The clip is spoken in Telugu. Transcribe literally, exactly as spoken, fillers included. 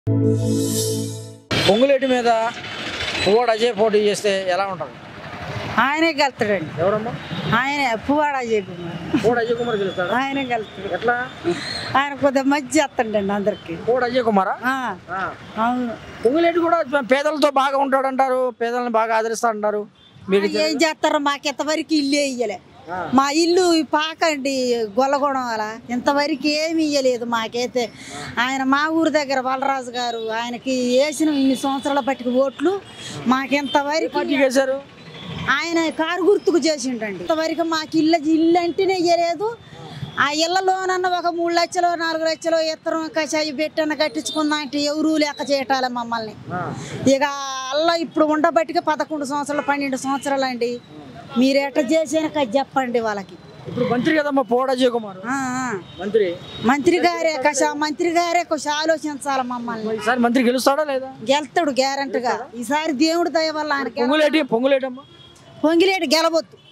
పొంగులేటి మీద పువ్వాడ అజయ్ పోటీ చేస్తే ఎలా ఉంటుంది? ఆయనే గెలుతాడండి. ఎవరమ్మా? ఆయనే పువ్వాడ అజయ్ కుమార్. పువ్వాడ అజయ్ కుమార్ గెలుస్తాడు. ఆయనే గెలుతాడు. ఎట్లా? ఆయన కొద్దిగా మధ్య చేస్తాడండి అందరికి. పువ్వాడ అజయ్ కుమారా? అవును. పొంగులేటి కూడా పేదలతో బాగా ఉంటాడంటారు, పేదలను బాగా ఆదరిస్తాడంటారు. మీరు ఏం చేస్తారో మాకు ఇంతవరకు ఇల్లే ఇయ్యలే. మా ఇల్లు పాకండి గొల్లగొడం అలా ఇంతవరకు ఏమి ఇయ్యలేదు మాకైతే. ఆయన మా ఊరి దగ్గర బలరాజు గారు ఆయనకి వేసిన ఇన్ని సంవత్సరాల పట్టికి ఓట్లు మాకింతవరకు చేశారు. ఆయన కారు గుర్తుకు చేసిండండి. ఇంతవరకు మాకు ఇల్లు ఇల్లు అంటేనే ఇయ్యలేదు. ఆ ఇళ్లలోనన్న ఒక మూడు లక్షలు నాలుగు లక్షలు ఇత్తరం కషాయి పెట్టన్న కట్టించుకుందా అంటే ఎవరు లెక్క చేయటాలే మమ్మల్ని. ఇక అల్ల ఇప్పుడు ఉండబట్టిగా పదకొండు సంవత్సరాలు పన్నెండు సంవత్సరాలు అండి. మీరు ఎట్ట చేసాక చెప్పండి వాళ్ళకి. ఇప్పుడు మంత్రి కదమ్మా పువ్వాడ అజయ్ కుమార్. మంత్రి మంత్రి గారే కష మంత్రి గారే కొంచెం ఆలోచించాలి మమ్మల్ని. ఈసారి మంత్రి గెలుస్తాడా లేదా? గెలుతాడు గ్యారంటీగా. ఈసారి దేవుడి దయ వల్ల ఆయన పొంగులేటి పొంగులేటమ్మా పొంగిలేటి గెలవద్దు.